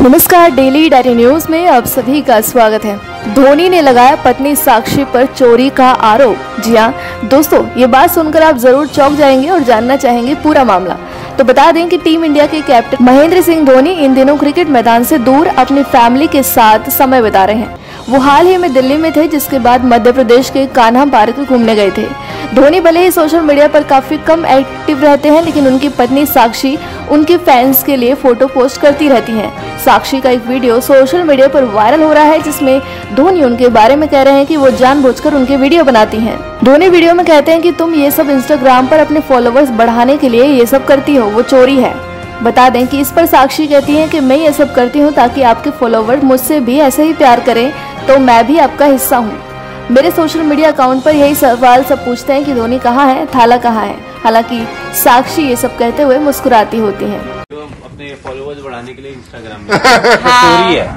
नमस्कार, daily diary news में आप सभी का स्वागत है। धोनी ने लगाया पत्नी साक्षी पर चोरी का आरोप। जी हाँ दोस्तों, ये बात सुनकर आप जरूर चौंक जाएंगे और जानना चाहेंगे पूरा मामला। तो बता दें कि टीम इंडिया के कैप्टन महेंद्र सिंह धोनी इन दिनों क्रिकेट मैदान से दूर अपनी फैमिली के साथ समय बिता रहे हैं। वो हाल ही में दिल्ली में थे, जिसके बाद मध्य प्रदेश के कान्हा पार्क घूमने गए थे। धोनी भले ही सोशल मीडिया पर काफी कम एक्टिव रहते हैं, लेकिन उनकी पत्नी साक्षी उनके फैंस के लिए फोटो पोस्ट करती रहती हैं। साक्षी का एक वीडियो सोशल मीडिया पर वायरल हो रहा है, जिसमें धोनी उनके बारे में कह रहे हैं कि वो जानबूझकर उनके वीडियो बनाती हैं। धोनी वीडियो में कहते हैं कि तुम ये सब इंस्टाग्राम पर अपने फॉलोअर्स बढ़ाने के लिए ये सब करती हो, वो चोरी है। बता दें कि इस पर साक्षी कहती हैं कि मैं ये सब करती हूँ ताकि आपके फॉलोअर्स मुझसे भी ऐसे ही प्यार करें, तो मैं भी आपका हिस्सा हूँ। मेरे सोशल मीडिया अकाउंट पर यही सवाल सब पूछते हैं कि धोनी कहाँ है, थाला कहाँ है। हालांकि साक्षी ये सब कहते हुए मुस्कुराती होती हैं। तो अपने फॉलोअर्स बढ़ाने के लिए इंस्टाग्राम में स्टोरी है।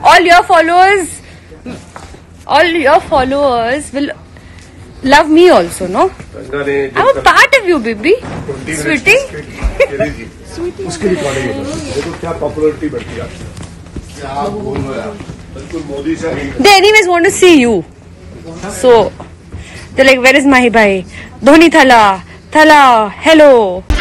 all your followers will love me also, no? I'm a part of you, baby. Sweetie. उसकी रिकॉर्डिंग है। देखो क्या पॉपुलैरिटी बढ़ती है। क्या आप बोल रहे हैं? बिल्कुल मोदी से। They anyways want to see you. So they're like, where is Mahi bhai? Dhoni thala, hello.